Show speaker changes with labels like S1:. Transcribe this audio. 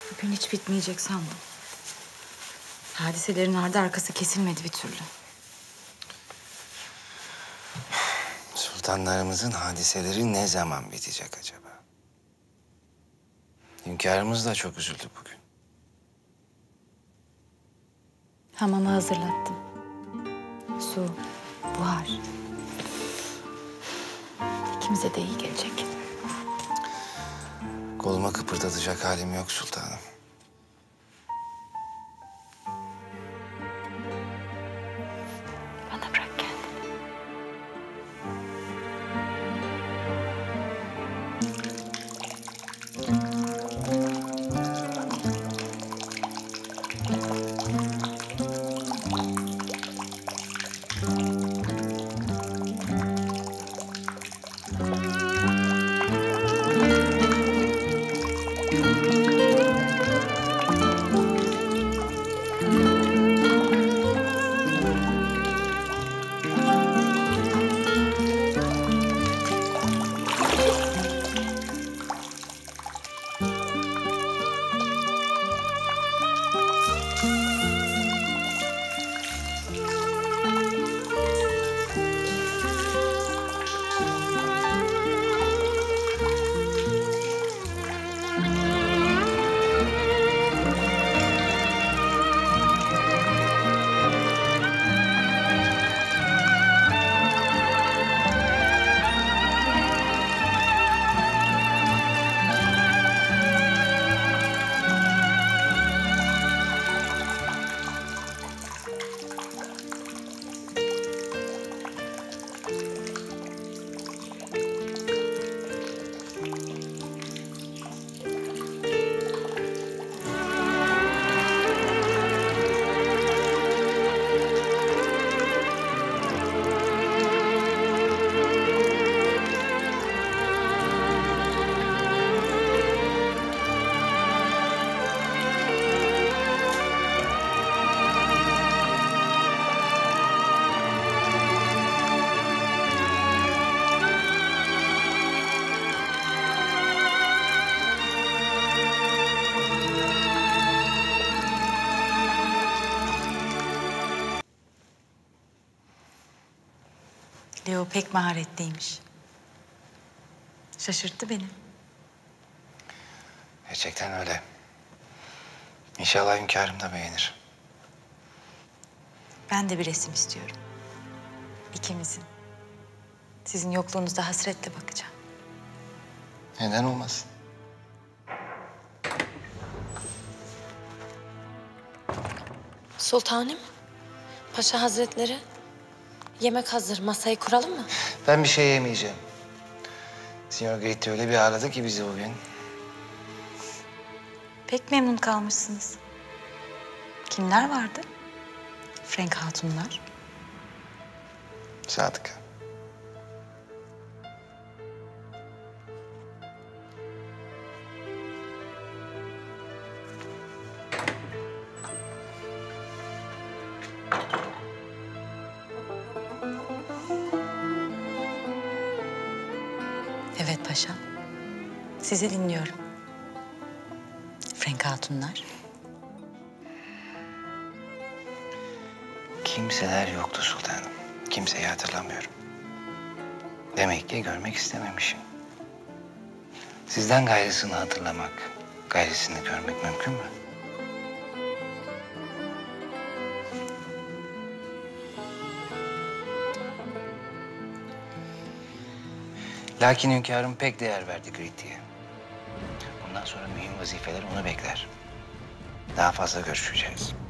S1: Bugün hiç bitmeyecek sandım. Hadiselerin ardı arkası kesilmedi bir türlü.
S2: Sultanlarımızın hadiseleri ne zaman bitecek acaba? Hünkârımız da çok üzüldü bugün.
S1: Hamamı hazırlattım. Su, buhar. İkimize de iyi gelecek.
S2: Koluma kıpırdatacak halim yok sultanım.
S1: Bana bırak kendini. Leo pek maharetliymiş. Şaşırttı beni.
S2: Gerçekten öyle. İnşallah hünkârım da beğenir.
S1: Ben de bir resim istiyorum. İkimizin. Sizin yokluğunuzda hasretle bakacağım.
S2: Neden olmasın?
S3: Sultanım, Paşa Hazretleri, yemek hazır. Masayı kuralım mı?
S2: Ben bir şey yemeyeceğim. Signor Gritti öyle bir ağladı ki bizi bugün.
S1: Pek memnun kalmışsınız. Kimler vardı? Frank hatunlar.
S2: Sadık.
S1: Evet paşam. Sizi dinliyorum. Frank hatunlar.
S2: Kimseler yoktu sultanım. Kimseyi hatırlamıyorum. Demek ki görmek istememişim. Sizden gayrısını hatırlamak, gayrısını görmek mümkün mü? Lakin hünkârım pek değer verdi Gritti'ye. Bundan sonra mühim vazifeler onu bekler. Daha fazla görüşeceğiz.